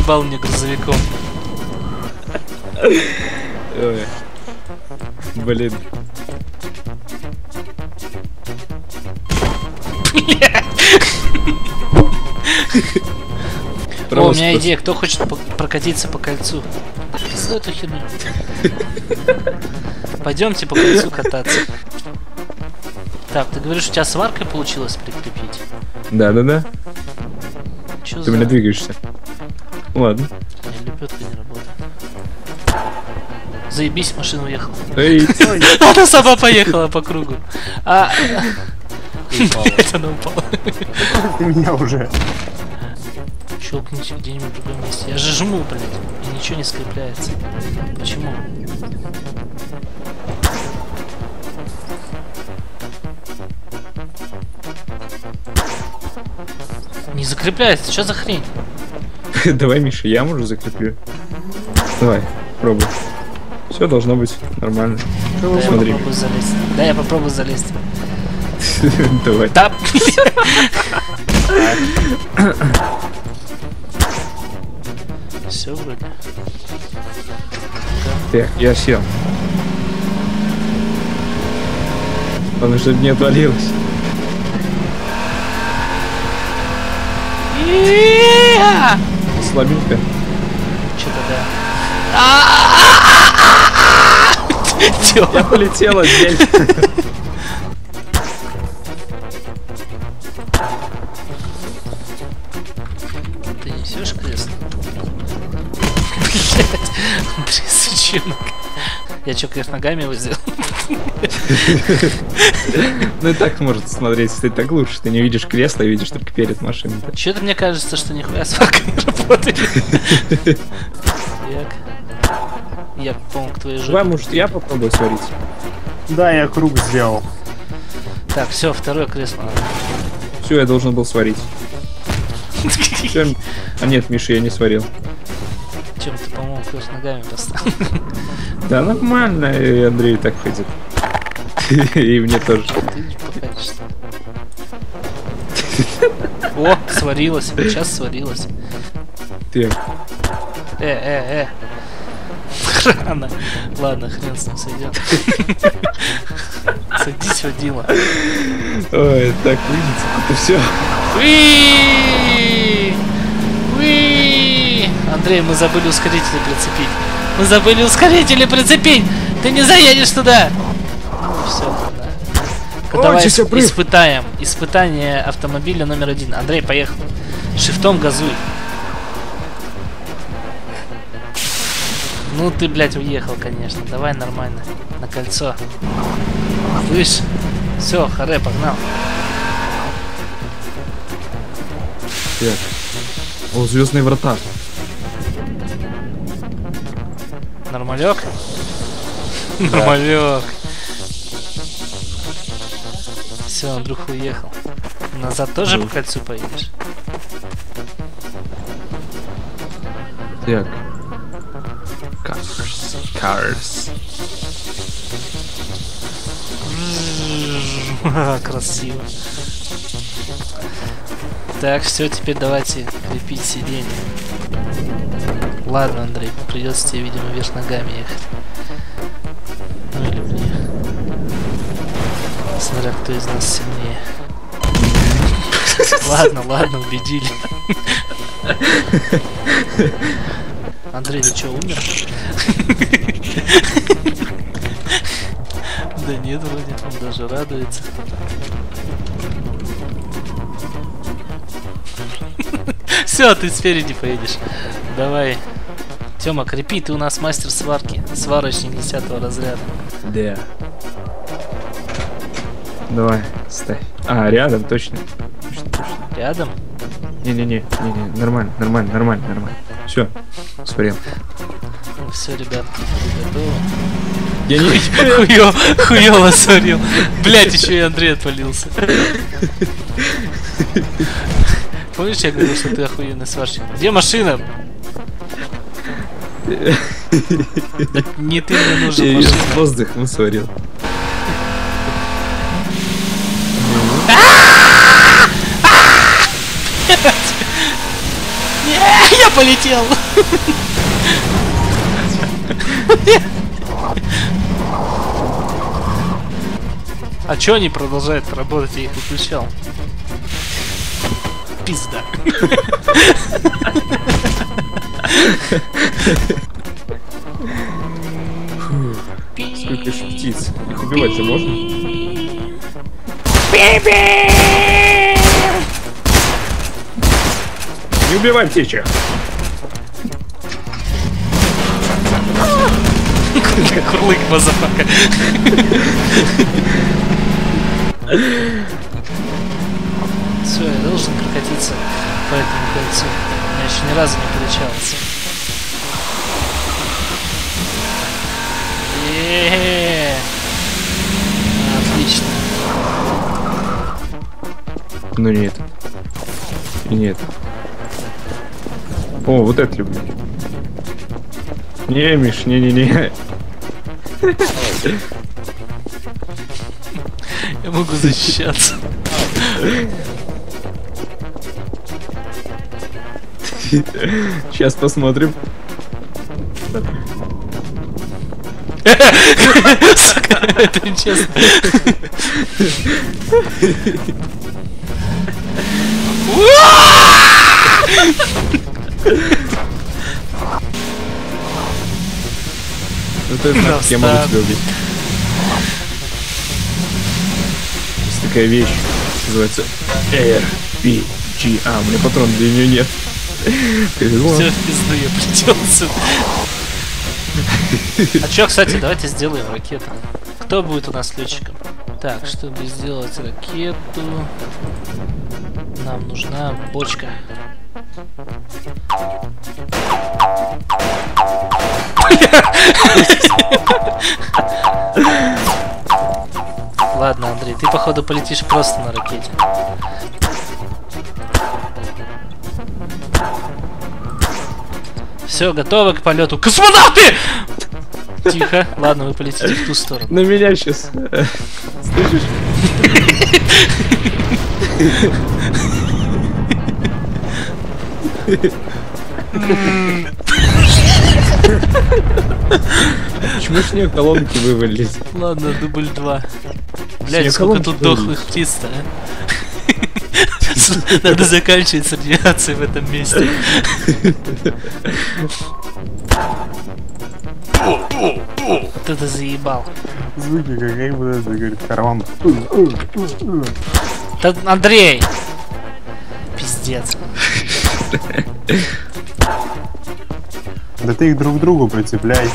въебал мне грузовиком. Ой. Блин. О, у меня идея, кто хочет прокатиться по кольцу? Пизду эту херню. Пойдемте по кольцу кататься. Так, ты говоришь, у тебя сваркой получилось прикрепить? Да. Чё Ты за... меня двигаешься. Ладно. Лебедка не работает. Заебись, машина уехала. Эй, Она сама поехала по кругу. Блять, она упала. Ты меня уже. Щелкните где-нибудь в другом месте. Я же жму, блядь, и ничего не скрепляется. Почему? Не закрепляется, что за хрень? давай, Миша, я уже закреплю. Давай, пробуй. Все должно быть нормально. Да, Смотри. я попробую залезть. Да, я попробую залезть. Давай. Да. Все вроде. Так, я сел. Главное, чтобы не отвалилось. Слабенько. Что-то да. Я полетела здесь. Ты несешь кресло? Блять, присученок. Я чё, крест ногами его сделал? Ну и так может смотреть, если так лучше. Ты не видишь кресло, видишь только перед машиной. Чё-то мне кажется, что нихуя сварка не работает. Я, по-моему, к твоей жопе. Давай, может, я попробую сварить? Да, я круг сделал. Так, все, второе кресло. Все, я должен был сварить. Всё. А нет, Миша, я не сварил. Чем ты, по-моему, крест ногами поставил? Да нормально, и Андрей так ходит. И мне тоже. Ты не походишь, что ли? О, сварилась, сейчас сварилась. Так. Охрана. Ладно, хрен с ним сойдет. Садись, водила. Ой, так видите, это все. Андрей, мы забыли ускорители прицепить. Мы забыли ускорители прицепить. Ты не заедешь туда. Все, да. Давай испытаем. Испытание автомобиля номер 1. Андрей, поехал. Шифтом газуй. Ну ты, блядь, уехал, конечно. Давай нормально. На кольцо. Выше. Все, харе, погнал. Так. О, звездные врата. Нормалек? Да. Нормалек. Все, Андрюха уехал. Назад тоже по кольцу поедешь? Так. Cars. Красиво. Так, все, теперь давайте крепить сиденье. Ладно, Андрей, придется тебе, видимо, вверх ногами ехать. Ну или мне. Смотря кто из нас сильнее. Ладно, убедили. Андрей, ты что, умер? Да нет, вроде, он даже радуется. Все, ты спереди поедешь. Давай. Тёма, крепи, ты у нас мастер сварки. Сварочник 10 разряда. Да. Давай, ставь. А, рядом, точно. Рядом? Не, нормально. Все, сварил. Ну все, ребятки, готовы? Я не... Хуёво сварил. Блять, еще и Андрей отвалился. Помнишь, я говорил, что ты охуенный сварщик? Где машина? Не ты мне нужен, Я машина. воздухом сварил. Не, я полетел! А чё они продолжают работать? Я их выключал. Пизда. Сколько еще птиц? Их убивать-то можно? Не убивай птичек! Курлык, мазафака. Все, я должен прокатиться по этому кольцу. У меня еще ни разу не получалось. Отлично. Ну нет. И нет. О, вот это люблю. Не, Миш, не-не-не. Я могу защищаться. Сейчас посмотрим. Сука, это нечестно. Ну ты знаешь, я могу тебя убить. Есть такая вещь, называется RPG. А, у меня патрон для нее нет. Все в пизду, я прилетел сюда. А чё, кстати, давайте сделаем ракету. Кто будет у нас летчиком? Так, чтобы сделать ракету, нам нужна бочка. Ладно, Андрей, ты походу полетишь просто на ракете. Все, готовы к полету. Космонавты! Тихо. Ладно, вы полетите в ту сторону. На меня сейчас. Слышишь? Почему ж не колонки вывалились? Ладно, дубль 2. Блядь, сколько тут дохлых птиц-то, а? Надо заканчивать с радиацией в этом месте. Вот это заебал. Звуки как будто это, говорит, караван. Да, Андрей! Пиздец. Да ты их друг к другу прицепляй.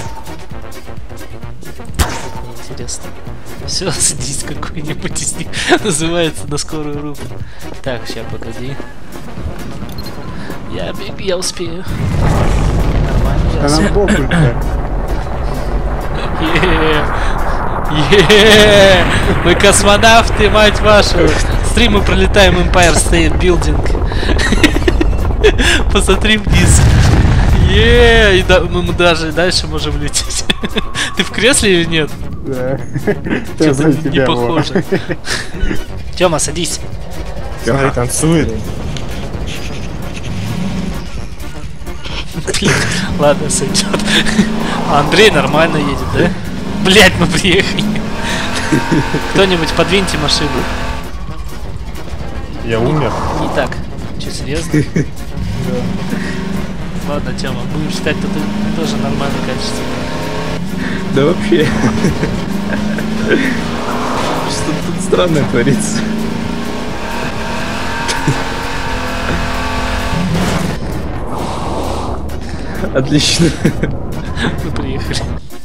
Неинтересно. Все, садись какой-нибудь из них. Называется на скорую руку. Так, сейчас, погоди. Я успею. Нормально, я Да нам успею. похуй-то. Мы космонавты, мать вашу. Смотри, мы пролетаем Empire State Building. Посмотри вниз. И мы даже дальше можем лететь. Ты в кресле или нет? Да. Что-то не похоже. Тёма, садись. Смотри, танцует. Ладно, сойдет. Андрей нормально едет, да? Блять, мы приехали. Кто-нибудь подвиньте машину. Я умер. Не так. Че, серьезно? Ладно, Тёма, будем считать, что ты тоже нормальное качество. Да вообще. Что тут странное творится. Отлично. Мы приехали.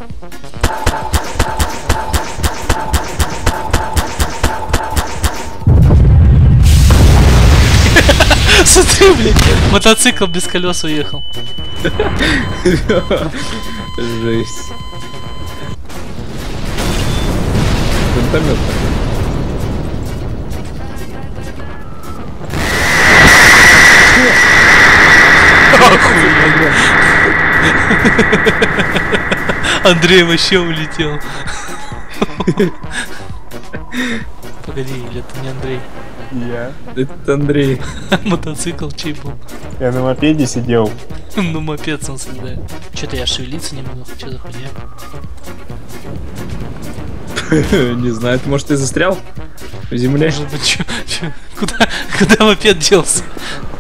Смотри, блядь, мотоцикл без колес уехал. Жесть. Винтомет. Андрей вообще улетел. Погоди, или это не Андрей? Я. Это Андрей. Мотоцикл чей был? Я на мопеде сидел. Ну, мопед, в смысле, да. Что-то я шевелиться не могу. Что за хуйня? Не знаю, может ты застрял в земле? Может быть, куда мопед делся?